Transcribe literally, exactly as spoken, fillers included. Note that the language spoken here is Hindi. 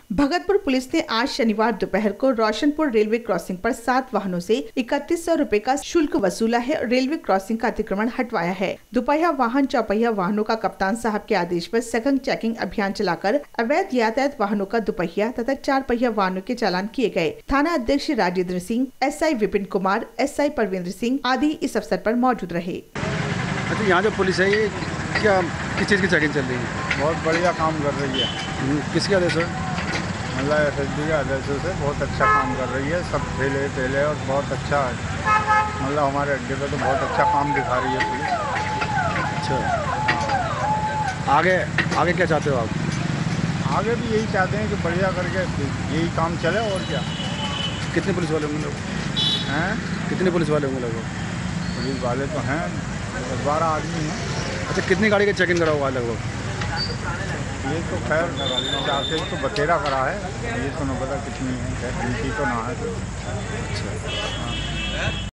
भगतपुर पुलिस ने आज शनिवार दोपहर को रोशनपुर रेलवे क्रॉसिंग पर सात वाहनों से इकतीस सौ रूपए का शुल्क वसूला है और रेलवे क्रॉसिंग का अतिक्रमण हटवाया है। दुपहिया वाहन चौपहिया वाहनों का कप्तान साहब के आदेश पर सघन चेकिंग अभियान चलाकर अवैध यातायात वाहनों का दुपहिया तथा चार पहिया वाहनों के चालान किए गए। थाना अध्यक्ष Rajendra Singh, S I Vipin Kumar, S I Parvinder Singh आदि इस अवसर पर मौजूद रहे। अच्छा, यहाँ जो पुलिस है ये क्या किस चीज़ की चेकिंग चल रही है? बहुत बढ़िया काम कर रही है। किसके आदेश है? मतलब एस एस डी के आदेशों से बहुत अच्छा काम कर रही है। सब ठेले ठेले और बहुत अच्छा है। मतलब हमारे अड्डे पे तो बहुत अच्छा काम दिखा रही है पुलिस। अच्छा, आगे आगे क्या चाहते हो आप? आगे भी यही चाहते हैं कि बढ़िया करके यही काम चले। और क्या? कितने पुलिस वाले होंगे लोग? हैं? कितने पुलिस वाले होंगे लोग? पुलिस वाले तो हैं, दस बारह आदमी हैं। अच्छा, कितनी गाड़ी का चेकिंग करा हुआ लगभग? ये तो खैर चार से तो बतेरा करा है, ये तो न पता कितनी है, खैर गिनती तो ना है। अच्छा।